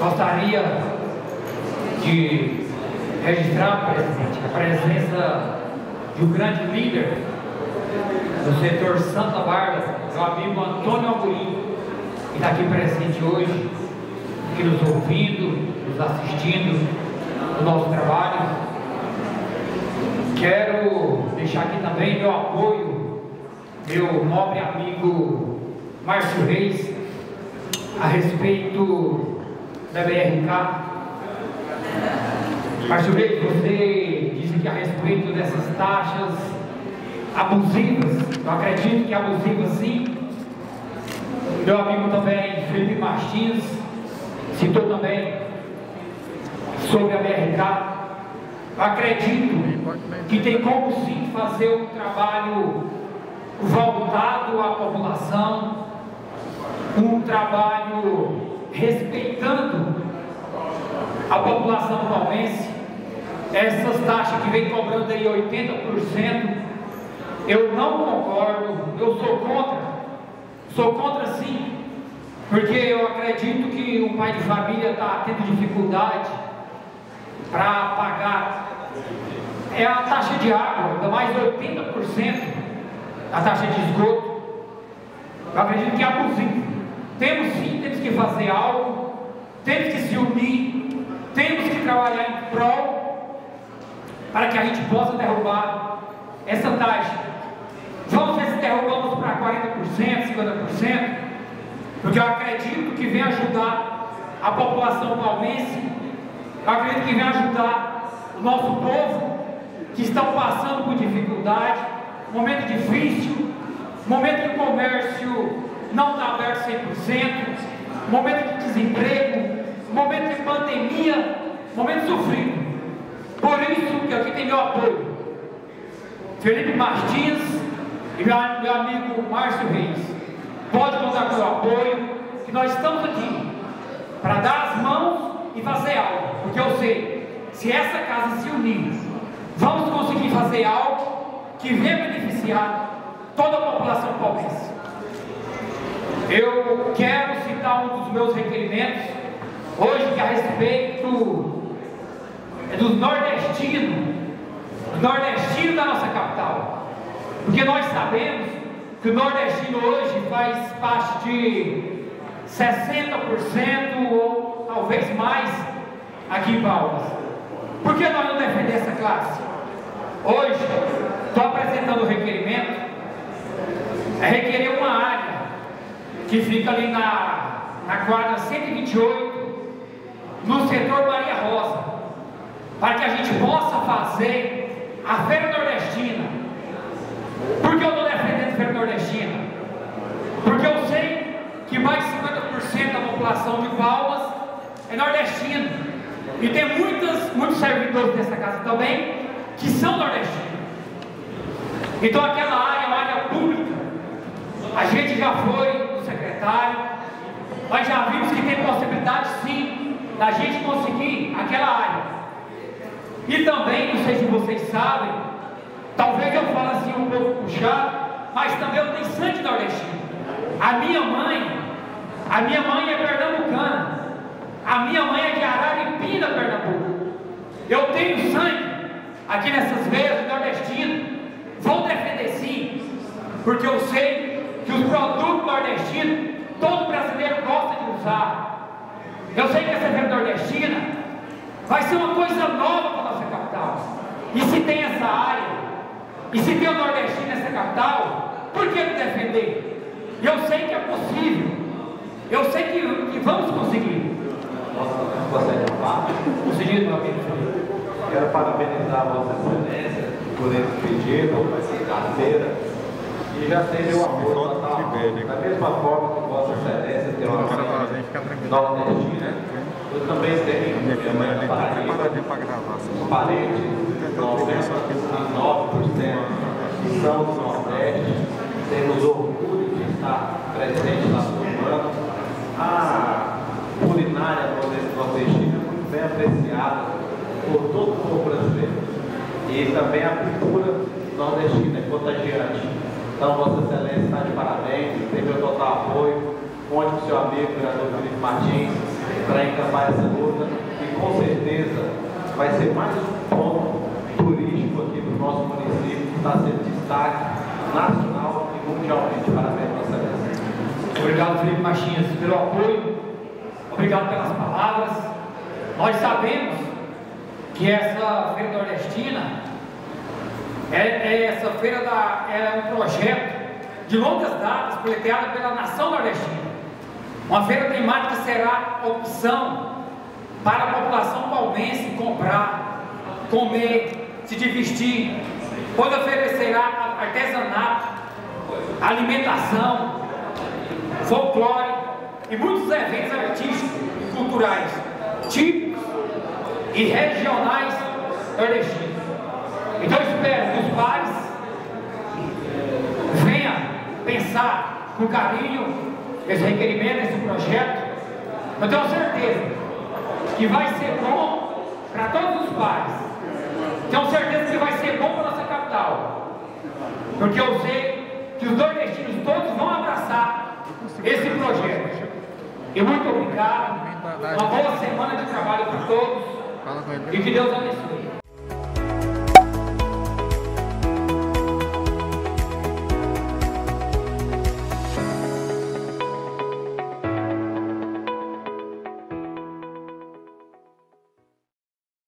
Gostaria de registrar, presidente, a presença de um grande líder do setor Santa Bárbara, meu amigo Antônio Amorim, que está aqui presente hoje, aqui nos ouvindo, nos assistindo no nosso trabalho. Quero deixar aqui também meu apoio, meu nobre amigo Márcio Reis, a respeito da BRK. Márcio Reis, você disse que a respeito dessas taxas abusivas, eu acredito que é abusiva sim. Meu amigo também, Felipe Martins, citou também sobre a BRK. Eu acredito que tem como sim fazer um trabalho voltado à população, um trabalho respeitando a população palmense. Essas taxas que vem cobrando aí 80%, eu não concordo, eu sou contra sim, porque eu acredito que o pai de família está tendo dificuldade para pagar a taxa de água, ainda mais 80% a taxa de esgoto. Eu acredito que é abusivo. Temos que fazer algo, temos que se unir, temos que trabalhar em prol para que a gente possa derrubar essa taxa. Vamos ver se derrubamos para 40%, 50%, porque eu acredito que vem ajudar a população palmense, eu acredito que vem ajudar o nosso povo que estão passando por dificuldade, momento difícil, momento que o comércio não está aberto 100%, momento de desemprego, momento de pandemia, momento sofrido. Por isso que aqui tem meu apoio, Felipe Martins e meu amigo Márcio Reis. Pode contar com o meu apoio, que nós estamos aqui para dar as mãos e fazer algo, porque eu sei, se essa casa se unir, vamos conseguir fazer algo que venha beneficiar toda a população palmense. Eu quero citar um dos meus requerimentos hoje, que é a respeito dos nordestinos da nossa capital, porque nós sabemos que o nordestino hoje faz parte de 60% ou talvez mais aqui em Palmas. Por que nós não defendemos essa classe? Hoje, estou apresentando o requerimento, é requerer uma área que fica ali na quadra 128, no setor Maria Rosa, para que a gente possa fazer a Feira Nordestina. Por que eu estou defendendo a Feira Nordestina? Porque eu sei que mais de 50% da população de Palmas é nordestina, e tem muitos servidores dessa casa também que são nordestinos. Então aquela área é uma área pública. A gente já foi no secretário, nós já vimos que tem possibilidade sim da gente conseguir aquela área. E também, não sei se vocês sabem, talvez eu fale assim um pouco puxado, mas também eu tenho sangue nordestino. A minha mãe é pernambucana, a minha mãe é de Araripina, Pernambuco. Eu tenho sangue aqui nessas veias nordestinas. Vou defender sim, porque eu sei que os produtos nordestinos todo brasileiro gosta de usar. Eu sei que essa feira nordestina vai ser uma coisa nova para a nossa capital. E se tem essa área, e se tem o nordestino nessa capital, por que não defender? Eu sei que é possível, eu sei que vamos conseguir. Conseguir, meu amigo. Quero parabenizar a Vossa Excelência por esse pedido, a feira, e já tem meu apoio total. Da mesma forma que Vossa Excelência tem uma feira nordestina, eu também tenho minha mãe na Paraíba, os parentes, 99% que são do Nordeste, temos orgulho de estar presente na sua semana. A culinária nordestina é muito bem apreciada por todo o povo brasileiro, e também a cultura nordestina é contagiante. Então, Vossa Excelência está de parabéns, tem meu total apoio. Conte com o seu amigo, vereador Felipe Martins, para encampar essa luta e com certeza vai ser mais um ponto turístico aqui para o nosso município, que está sendo destaque nacional e mundialmente. Parabéns, Vossa Excelência. Obrigado, Felipe Martins, pelo apoio, obrigado pelas palavras. Nós sabemos que essa Feira Nordestina essa feira é um projeto de longas datas, pleiteada pela nação nordestina. Uma feira temática será opção para a população palmense comprar, comer, se divertir, pois oferecerá artesanato, alimentação, folclore e muitos eventos artísticos e culturais típicos e regionais nordestinos. Então eu espero que os pais venham pensar com carinho esse requerimento, esse projeto. Eu tenho certeza que vai ser bom para todos os pais. Tenho certeza que vai ser bom para a nossa capital, porque eu sei que os nordestinos todos vão abraçar esse projeto. E muito obrigado, uma boa semana de trabalho para todos e que Deus abençoe.